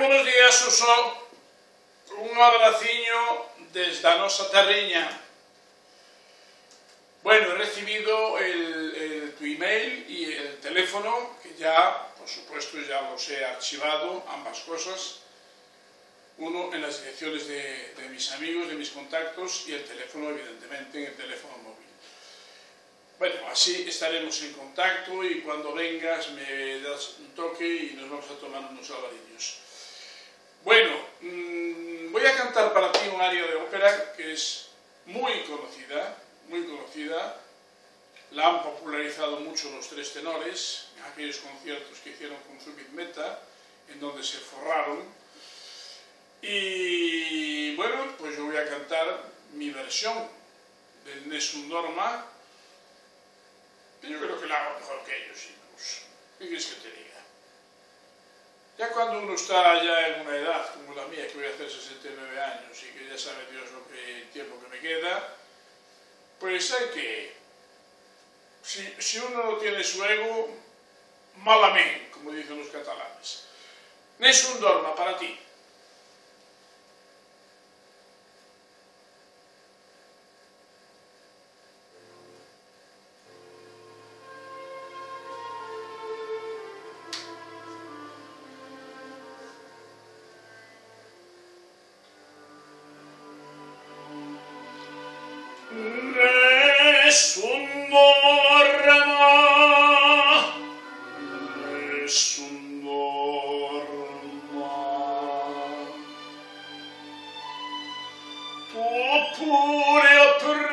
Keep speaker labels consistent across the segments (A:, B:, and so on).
A: buenos días, Suso. Un abraciño desde a nosa terriña. Bueno, he recibido tu email y el teléfono, que ya, por supuesto, ya los he archivado, ambas cosas. Uno en las direcciones de mis amigos, de mis contactos, y el teléfono, evidentemente, en el teléfono móvil. Bueno, así estaremos en contacto y cuando vengas me das un toque y nos vamos a tomar unos albariños. Bueno, voy a cantar para ti un aria de ópera que es muy conocida, muy conocida. La han popularizado mucho los tres tenores en aquellos conciertos que hicieron con Zubin Mehta, en donde se forraron. Y bueno, pues yo voy a cantar mi versión del Nessun Dorma. Yo creo que la hago mejor que ellos incluso. ¿Qué quieres que te diga? Ya cuando uno está ya en una edad como la mía, que voy a hacer 69 años y que ya sabe Dios el tiempo que me queda, pues hay que... Si uno no tiene su ego, malamente, como dicen los catalanes. Nessun Dorma para ti. Nessun dorma, nessun dorma, tu pure, o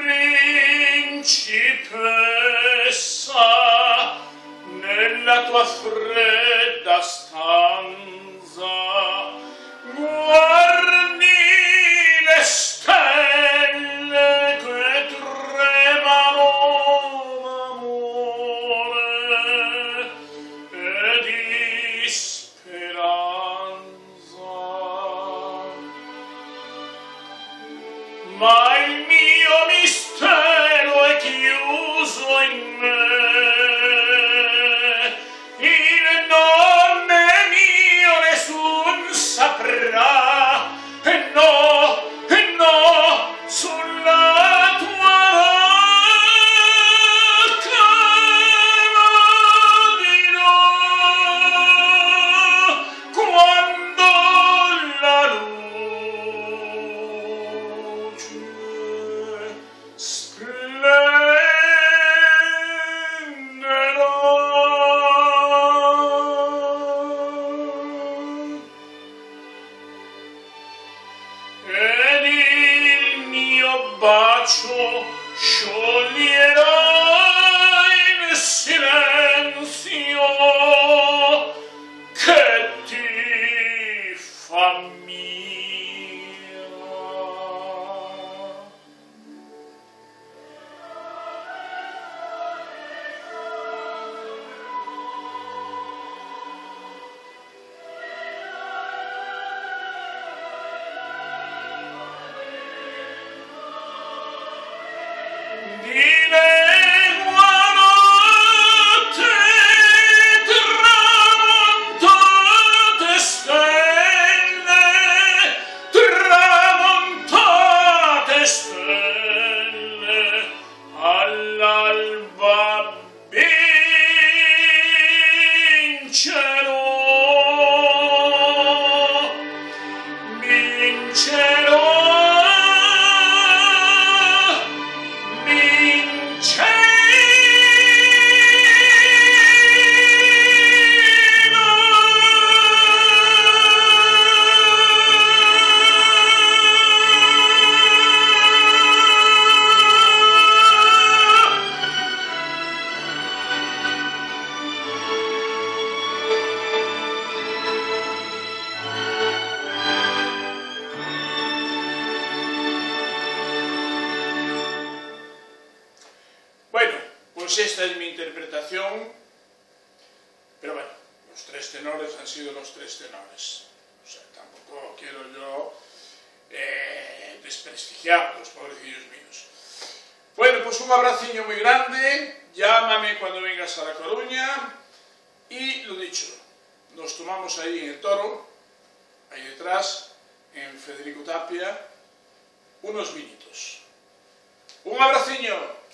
A: principessa, nella tua fredda stanza, guardi le stelle che tremano d'amore e di speranza. Ma il mio mistero è chiuso in me, il nome mio nessun saprà, e no, sulla tua bocca lo dirò, quando la luce splenderà. Ed il mio bacio scioglierà in silenzio che ti fa mia. Di legua notte tramontate stelle, tramontate stelle, all'alba vincerò, vincerò. Bueno, pues esta es mi interpretación, pero bueno, los tres tenores han sido los tres tenores. O sea, tampoco quiero yo desprestigiarlos, pobrecillos míos. Bueno, pues un abraciño muy grande, llámame cuando vengas a La Coruña y lo dicho, nos tomamos ahí en el Toro, ahí detrás, en Federico Tapia, unos vinitos. ¡Un abraciño!